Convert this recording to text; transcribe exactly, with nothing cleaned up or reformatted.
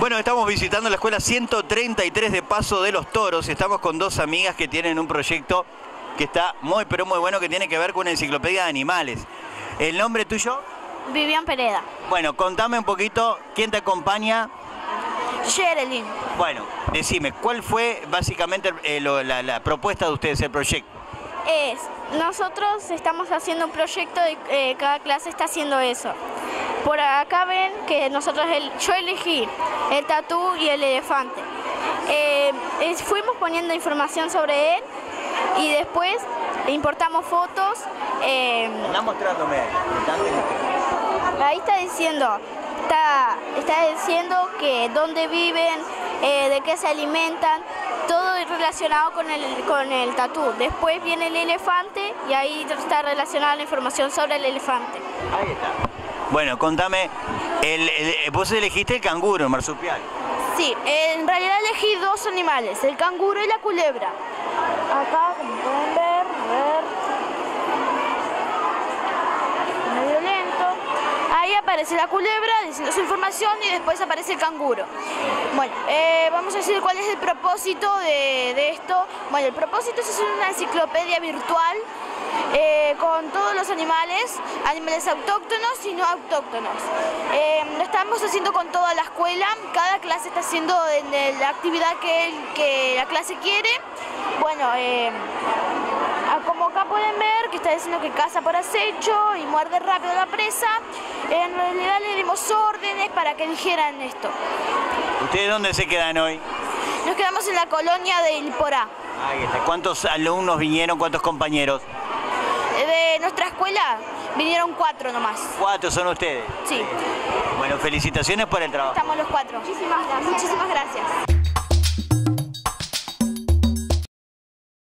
Bueno, estamos visitando la escuela ciento treinta y tres de Paso de los Toros. Estamos con dos amigas que tienen un proyecto que está muy, pero muy bueno, que tiene que ver con una enciclopedia de animales. ¿El nombre tuyo? Vivian Pereda. Bueno, contame un poquito, ¿quién te acompaña? Sherilyn. Bueno, decime, ¿cuál fue básicamente eh, lo, la, la propuesta de ustedes, el proyecto? Es, nosotros estamos haciendo un proyecto y eh, cada clase está haciendo eso. Por acá ven que nosotros, el, yo elegí el tatú y el elefante. Eh, es, fuimos poniendo información sobre él y después importamos fotos. Eh, Está mostrándome ahí. Ahí está diciendo, está, está diciendo que dónde viven, eh, de qué se alimentan, todo relacionado con el, con el tatú. Después viene el elefante y ahí está relacionada la información sobre el elefante. Ahí está. Bueno, contame, el, el, vos elegiste el canguro, el marsupial. Sí, en realidad elegí dos animales, el canguro y la culebra. Acá, como pueden ver, a ver, medio lento. Ahí aparece la culebra diciendo su información y después aparece el canguro. Bueno, eh, vamos a decir cuál es el propósito de, de esto. Bueno, el propósito es hacer una enciclopedia virtual eh, con todos los animales, animales autóctonos y no autóctonos. Eh, lo estamos haciendo con toda la escuela, cada clase está haciendo en, en la actividad que, él, que la clase quiere. Bueno, eh, como acá pueden ver que está diciendo que caza por acecho y muerde rápido a la presa, en realidad le dimos órdenes para que dijeran esto. ¿Ustedes dónde se quedan hoy? Nos quedamos en la colonia de Ilporá. Ahí está. ¿Cuántos alumnos vinieron? ¿Cuántos compañeros? De nuestra escuela vinieron cuatro nomás. ¿Cuatro son ustedes? Sí. Bueno, felicitaciones por el trabajo. Estamos los cuatro. Muchísimas gracias. Muchísimas